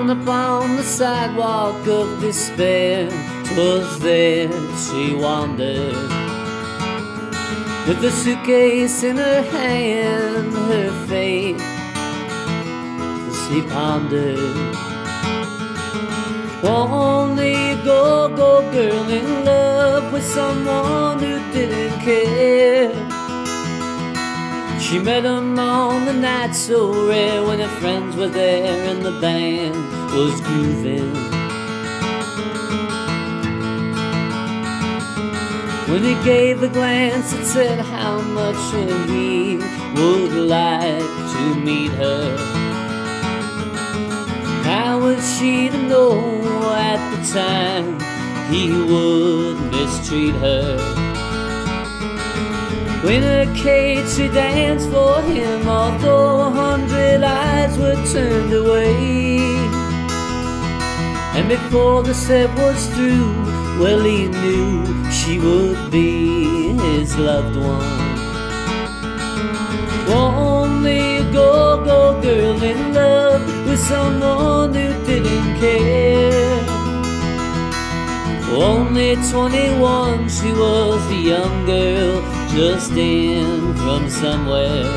Down upon the sidewalk of despair, 'twas there she wandered, with a suitcase in her hand, her fate she pondered. Only a go-go girl in love with someone who didn't care. She met him on the night so rare, when her friends were there and the band was grooving. When he gave a glance that said how much he would like to meet her, how was she to know at the time he would mistreat her? In her cage she danced for him, although 100 eyes were turned away. And before the set was through, well, he knew she would be his loved one. Only a go-go girl in love with someone who didn't care. Only 21, she was a young girl just in from somewhere.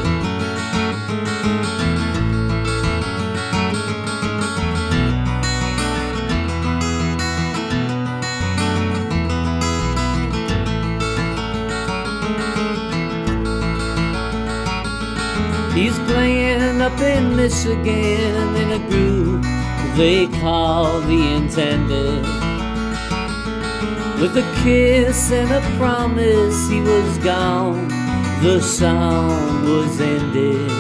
He's playing up in Michigan in a group they call The Intended. With a kiss and a promise he was gone, the song was ended.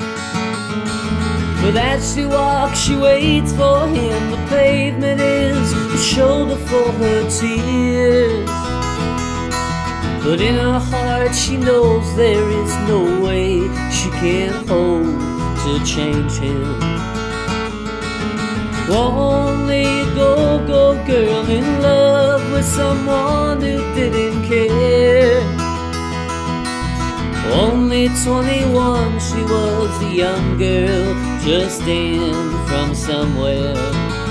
But as she walks, she waits for him. The pavement is a shoulder for her tears. But in her heart she knows there is no way she can hope to change him. Only a go-go girl in love with someone who didn't care. Only 21, she was a young girl just in from somewhere.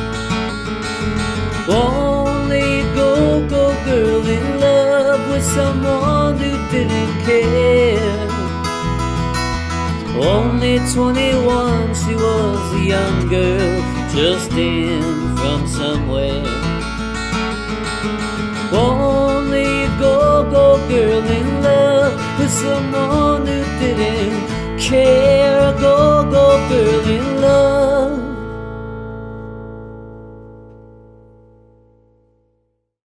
Only a go-go girl in love with someone who didn't care. Only 21, she was a young girl just in from somewhere. Only a go-go girl in love with someone who didn't care.